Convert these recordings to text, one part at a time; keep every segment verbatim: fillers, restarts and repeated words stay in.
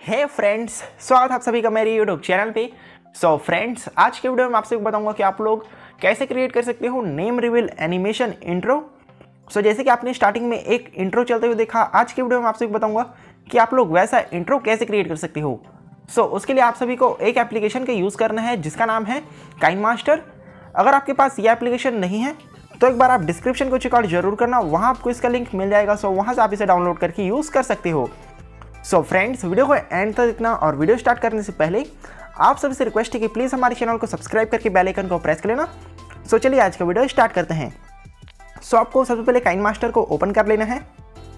हे friends, स्वागत है आप सभी का मेरे यूट्यूब चैनल पे। सो फ्रेंड्स, आज के वीडियो में आपसे बताऊंगा कि आप लोग कैसे क्रिएट कर सकते हो name reveal animation intro. So जैसे कि आपने स्टार्टिंग में एक इंट्रो चलते हुए देखा, आज के वीडियो में आपसे बताऊंगा कि आप लोग वैसा इंट्रो कैसे क्रिएट कर सकते हो। सो उसके लिए आप सभी को एक एप्लीकेशन का यूज़ करना है जिसका नाम है काइनमास्टर। अगर आपके पास ये एप्लीकेशन नहीं है तो एक बार आप डिस्क्रिप्शन को चेकआउट जरूर करना, वहाँ आपको इसका लिंक मिल जाएगा। सो वहाँ से आप इसे डाउनलोड करके यूज़ कर सकते हो। सो फ्रेंड्स, वीडियो को एंड तक देखना और वीडियो स्टार्ट करने से पहले आप सभी से रिक्वेस्ट है कि प्लीज़ हमारे चैनल को सब्सक्राइब करके बेल आइकन को प्रेस कर लेना। सो चलिए आज का वीडियो स्टार्ट करते हैं। सो आपको सबसे पहले काइनमास्टर को ओपन कर लेना है।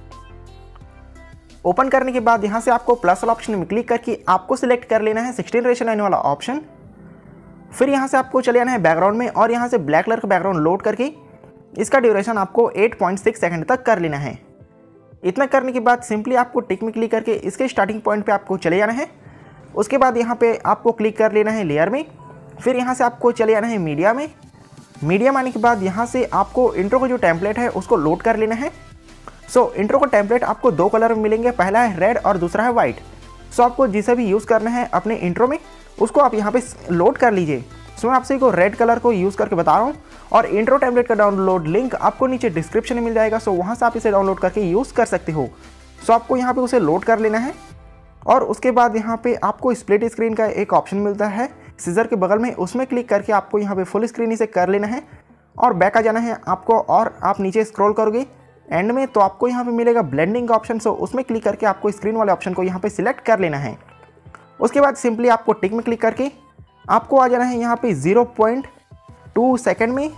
ओपन करने के बाद यहाँ से आपको प्लस वाला ऑप्शन में क्लिक करके आपको सिलेक्ट कर लेना है सिक्सटीन रेशो नाइन वाला ऑप्शन। फिर यहाँ से आपको चले जाना है बैकग्राउंड में और यहाँ से ब्लैक कलर का बैकग्राउंड लोड करके इसका ड्यूरेशन आपको एट पॉइंट सिक्स सेकंड तक कर लेना है। इतना करने के बाद सिंपली आपको टिक में क्लिक करके इसके स्टार्टिंग पॉइंट पे आपको चले जाना है। उसके बाद यहाँ पे आपको क्लिक कर लेना है लेयर में। फिर यहाँ से आपको चले जाना है मीडिया में। मीडिया में आने के बाद यहाँ से आपको इंट्रो का जो टेम्पलेट है उसको लोड कर लेना है। सो so, इंट्रो का टेम्पलेट आपको दो कलर में मिलेंगे, पहला है रेड और दूसरा है वाइट। सो so, आपको जिसे भी यूज़ करना है अपने इंट्रो में उसको आप यहाँ पे लोड कर लीजिए। सो मैं आपसे को रेड कलर को यूज़ करके बता रहा हूँ और इंट्रो टेम्पलेट का डाउनलोड लिंक आपको नीचे डिस्क्रिप्शन में मिल जाएगा। सो वहाँ से आप इसे डाउनलोड करके यूज़ कर सकते हो। सो आपको यहाँ पे उसे लोड कर लेना है और उसके बाद यहाँ पे आपको स्प्लिट स्क्रीन का एक ऑप्शन मिलता है सीजर के बगल में, उसमें क्लिक करके आपको यहाँ पे फुल स्क्रीन इसे कर लेना है और बैक आ जाना है आपको। और आप नीचे स्क्रॉल करोगे एंड में तो आपको यहाँ पे मिलेगा ब्लेंडिंग का ऑप्शन। सो उसमें क्लिक करके आपको स्क्रीन वाले ऑप्शन को यहाँ पे सिलेक्ट कर लेना है। उसके बाद सिंपली आपको टिक में क्लिक करके आपको आ जाना है यहाँ पे ज़ीरो पॉइंट टू सेकंड में।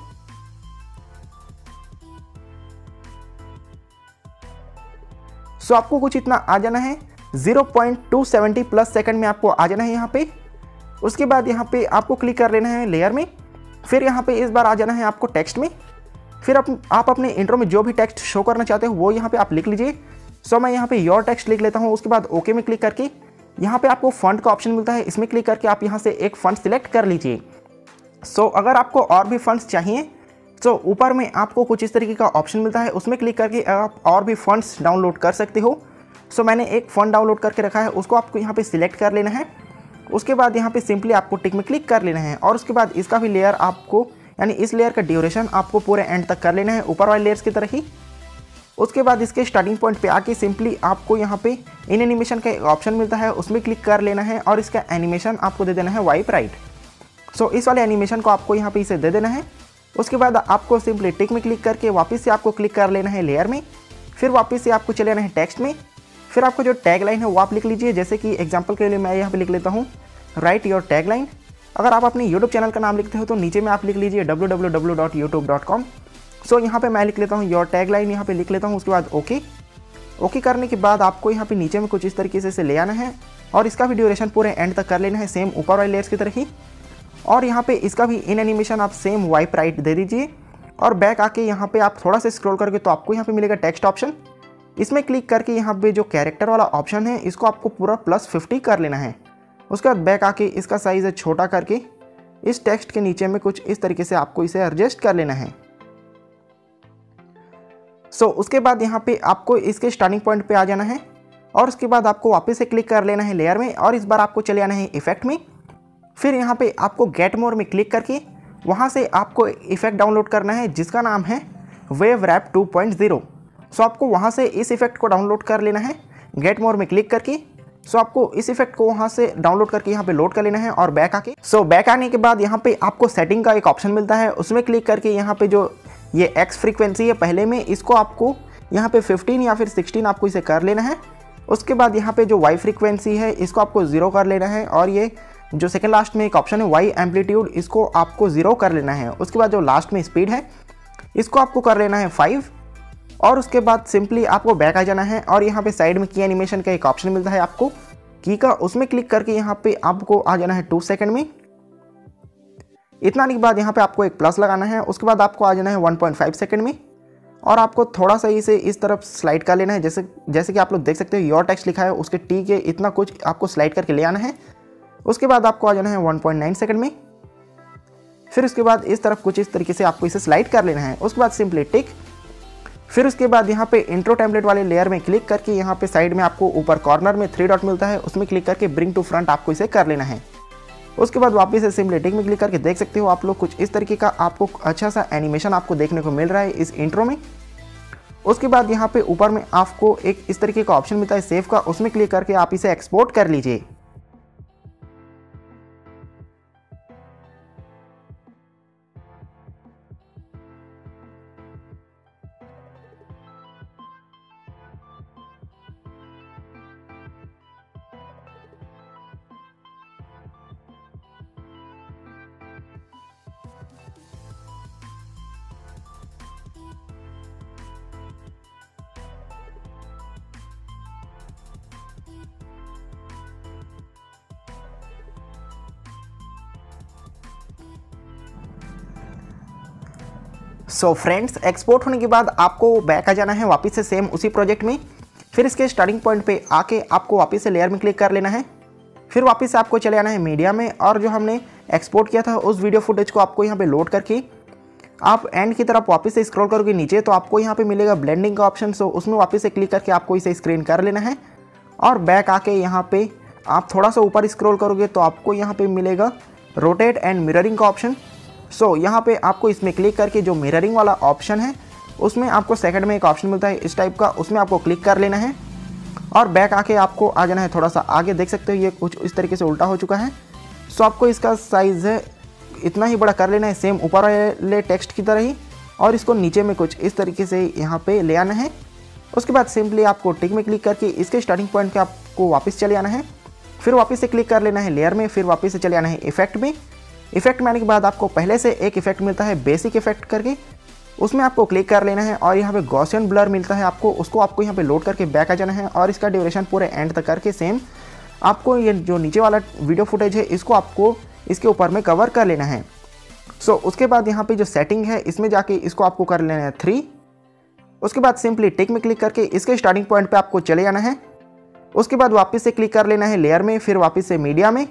सो आपको कुछ इतना आ जाना है, zero point two seven zero plus second में आपको आ जाना है यहाँ पे। उसके बाद यहाँ पे आपको क्लिक कर लेना है लेयर में। फिर यहाँ पे इस बार आ जाना है आपको टेक्स्ट में। फिर आप, आप अपने इंट्रो में जो भी टेक्स्ट शो करना चाहते हो वो यहाँ पे आप लिख लीजिए। सो मैं यहाँ पे योर टेक्स्ट लिख लेता हूँ। उसके बाद ओके में क्लिक करके यहाँ पे आपको फॉन्ट का ऑप्शन मिलता है, इसमें क्लिक करके आप यहाँ से एक फॉन्ट सिलेक्ट कर लीजिए। सो अगर आपको और भी फॉन्ट्स चाहिए तो ऊपर में आपको कुछ इस तरीके का ऑप्शन मिलता है, उसमें क्लिक करके आप और भी फॉन्ट्स डाउनलोड कर सकते हो। सो मैंने एक फॉन्ट डाउनलोड करके रखा है, उसको आपको यहाँ पे सिलेक्ट कर लेना है। उसके बाद यहाँ पे सिंपली आपको टिक में क्लिक कर लेना है और उसके बाद इसका भी लेयर आपको यानी इस लेयर का ड्यूरेशन आपको पूरे एंड तक कर लेना है, ऊपर वाले लेयर्स की तरह ही। उसके बाद इसके स्टार्टिंग पॉइंट पे आके सिंपली आपको यहाँ पे इन एनिमेशन का एक ऑप्शन मिलता है, उसमें क्लिक कर लेना है और इसका एनिमेशन आपको दे देना है वाइप राइट। सो इस वाले एनिमेशन को आपको यहाँ पे इसे दे देना है। उसके बाद आपको सिंपली टिक में क्लिक करके वापस से आपको क्लिक कर लेना है लेयर में। फिर वापस से आपको चले जाना है टेक्स्ट में। फिर आपको जो टैग लाइन है वो आप लिख लीजिए। जैसे कि एग्जाम्पल के लिए मैं यहाँ पे लिख लेता हूँ राइट योर टैग लाइन। अगर आप अपने यूट्यूब चैनल का नाम लिखते हो तो नीचे में आप लिख लीजिए W W W dot YouTube dot com. So यहाँ पे मैं लिख लेता हूँ योर टैग लाइन, यहाँ पे लिख लेता हूँ। उसके बाद ओके ओके करने के बाद आपको यहाँ पे नीचे में कुछ इस तरीके से इसे ले आना है और इसका भी ड्यूरेशन पूरे एंड तक कर लेना है, सेम ऊपर वाले लेयर्स की तरह ही। और यहाँ पे इसका भी इन एनिमेशन आप सेम वाइप राइट दे दीजिए और बैक आके यहाँ पे आप थोड़ा सा स्क्रॉल करके तो आपको यहाँ पे मिलेगा टेक्स्ट ऑप्शन। इसमें क्लिक करके यहाँ पे जो कैरेक्टर वाला ऑप्शन है इसको आपको पूरा प्लस फिफ्टी कर लेना है। उसके बाद बैक आके इसका साइज़ छोटा करके इस टेक्स्ट के नीचे में कुछ इस तरीके से आपको इसे एडजस्ट कर लेना है। सो so, उसके बाद यहाँ पे आपको इसके स्टार्टिंग पॉइंट पे आ जाना है और उसके बाद आपको वापस से क्लिक कर लेना है लेयर में और इस बार आपको चले आना है इफेक्ट में। फिर यहाँ पे आपको गेट मोर में क्लिक करके वहाँ से आपको इफेक्ट डाउनलोड करना है जिसका नाम है wave warp two point zero. So आपको वहाँ से इस इफेक्ट को डाउनलोड कर लेना है गेट मोर में क्लिक करके। सो आपको इस इफेक्ट को वहाँ से डाउनलोड करके यहाँ पे लोड कर लेना है और बैक आके सो so, बैक आने के बाद यहाँ पे आपको सेटिंग का एक ऑप्शन मिलता है, उसमें क्लिक करके यहाँ पे जो ये एक्स फ्रीक्वेंसी है पहले में इसको आपको यहाँ पे फिफ्टीन या फिर सिक्सटीन आपको इसे कर लेना है। उसके बाद यहाँ पे जो वाई फ्रीक्वेंसी है इसको आपको ज़ीरो कर लेना है और ये जो सेकंड लास्ट में एक ऑप्शन है वाई एम्पलीट्यूड इसको आपको ज़ीरो कर लेना है। उसके बाद जो लास्ट में स्पीड है इसको आपको कर लेना है फाइव और उसके बाद सिंपली आपको बैक आ जाना है और यहाँ पे साइड में की एनिमेशन का एक ऑप्शन मिलता है आपको की का, उसमें क्लिक करके यहाँ पे आपको आ जाना है टू सेकेंड में। इतना आने के बाद यहाँ पे आपको एक प्लस लगाना है। उसके बाद आपको आ जाना है वन पॉइंट फाइव सेकंड में और आपको थोड़ा सा इसे इस तरफ स्लाइड कर लेना है। जैसे जैसे कि आप लोग देख सकते हो योर टेक्स्ट लिखा है उसके टी के इतना कुछ आपको स्लाइड करके ले आना है। उसके बाद आपको आ जाना है वन पॉइंट नाइन सेकंड में। फिर उसके बाद इस तरफ कुछ इस तरीके से आपको इसे स्लाइड कर लेना है। उसके बाद सिंपली टिक। फिर उसके बाद यहाँ पे इंट्रो टेम्पलेट वाले लेयर में क्लिक करके यहाँ पे साइड में आपको ऊपर कॉर्नर में थ्री डॉट मिलता है, उसमें क्लिक करके ब्रिंग टू फ्रंट आपको इसे कर लेना है। उसके बाद वापस से सिंपली टिक में क्लिक करके देख सकते हो आप लोग कुछ इस तरीके का आपको अच्छा सा एनिमेशन आपको देखने को मिल रहा है इस इंट्रो में। उसके बाद यहाँ पे ऊपर में आपको एक इस तरीके का ऑप्शन मिलता है सेव का, उसमें क्लिक करके आप इसे एक्सपोर्ट कर लीजिए। सो फ्रेंड्स, एक्सपोर्ट होने के बाद आपको बैक आ जाना है वापस से सेम उसी प्रोजेक्ट में। फिर इसके स्टार्टिंग पॉइंट पे आके आपको वापस से लेयर में क्लिक कर लेना है। फिर वापस से आपको चले आना है मीडिया में, और जो हमने एक्सपोर्ट किया था उस वीडियो फुटेज को आपको यहाँ पे लोड करके आप एंड की तरफ वापस से स्क्रॉल करोगे नीचे तो आपको यहाँ पे मिलेगा ब्लेंडिंग का ऑप्शन। सो उसमें वापस से क्लिक करके आपको इसे स्क्रीन कर लेना है, और बैक आके यहाँ पे आप थोड़ा सा ऊपर स्क्रॉल करोगे तो आपको यहाँ पे मिलेगा रोटेट एंड मिररिंग का ऑप्शन। सो so, यहाँ पे आपको इसमें क्लिक करके जो मिररिंग वाला ऑप्शन है उसमें आपको सेकंड में एक ऑप्शन मिलता है इस टाइप का, उसमें आपको क्लिक कर लेना है और बैक आके आपको आ जाना है थोड़ा सा आगे। देख सकते हो ये कुछ इस तरीके से उल्टा हो चुका है। सो so, आपको इसका साइज़ है इतना ही बड़ा कर लेना है सेम ऊपर वाले टेक्स्ट की तरह ही, और इसको नीचे में कुछ इस तरीके से यहाँ पे ले आना है। उसके बाद सिंपली आपको टिक में क्लिक करके इसके स्टार्टिंग पॉइंट पे आपको वापस चले आना है। फिर वापस से क्लिक कर लेना है लेयर में, फिर वापस से चले आना है इफेक्ट में। इफेक्ट में आने के बाद आपको पहले से एक इफेक्ट मिलता है बेसिक इफेक्ट करके, उसमें आपको क्लिक कर लेना है, और यहाँ पे गॉसियन ब्लर मिलता है आपको, उसको आपको यहाँ पे लोड करके बैक आ जाना है, और इसका ड्यूरेशन पूरे एंड तक करके सेम आपको ये जो नीचे वाला वीडियो फुटेज है इसको आपको इसके ऊपर में कवर कर लेना है। सो so, उसके बाद यहाँ पे जो सेटिंग है इसमें जाके इसको आपको कर लेना है थ्री। उसके बाद सिंपली टिक में क्लिक करके इसके स्टार्टिंग पॉइंट पे आपको चले जाना है। उसके बाद वापस से क्लिक कर लेना है लेयर में, फिर वापस से मीडिया में,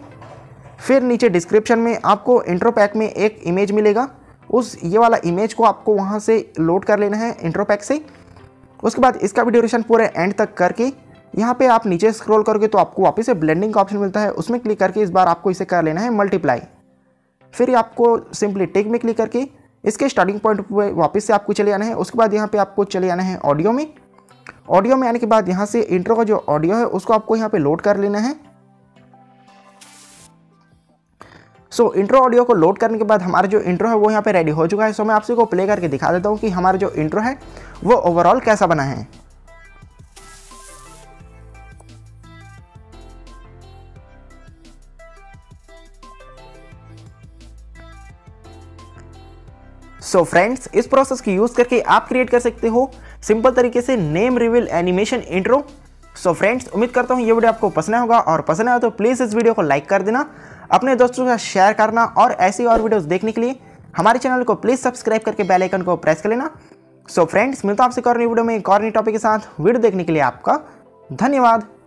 फिर नीचे डिस्क्रिप्शन में आपको इंट्रो पैक में एक इमेज मिलेगा, उस ये वाला इमेज को आपको वहाँ से लोड कर लेना है इंट्रो पैक से। उसके बाद इसका भी ड्यूरेशन पूरे एंड तक करके यहाँ पे आप नीचे स्क्रॉल करोगे तो आपको वापस से ब्लेंडिंग का ऑप्शन मिलता है, उसमें क्लिक करके इस बार आपको इसे कर लेना है मल्टीप्लाई। फिर आपको सिंपली टिक में क्लिक करके इसके स्टार्टिंग पॉइंट पे वापस से आपको चले आना है। उसके बाद यहाँ पे आपको चले आना है ऑडियो में। ऑडियो में आने के बाद यहाँ से इंट्रो का जो ऑडियो है उसको आपको यहाँ पे लोड कर लेना है। सो so, इंट्रो ऑडियो को लोड करने के बाद हमारा जो इंट्रो है वो यहाँ पे रेडी हो चुका है। सो so, मैं आपसे को प्ले करके दिखा देता हूँ कि हमारा जो इंट्रो है वो ओवरऑल कैसा बना है। सो so फ्रेंड्स, इस प्रोसेस की यूज करके आप क्रिएट कर सकते हो सिंपल तरीके से name reveal animation intro. So friends, उम्मीद करता हूँ ये वीडियो आपको पसंद होगा, और पसंद आया तो प्लीज़ इस वीडियो को लाइक कर देना, अपने दोस्तों के साथ शेयर करना, और ऐसी और वीडियोस देखने के लिए हमारे चैनल को प्लीज़ सब्सक्राइब करके बेल आइकन को प्रेस कर लेना। सो फ्रेंड्स, मिलता हूँ आपसे एक और नई वीडियो में एक और नई टॉपिक के साथ। वीडियो देखने के लिए आपका धन्यवाद।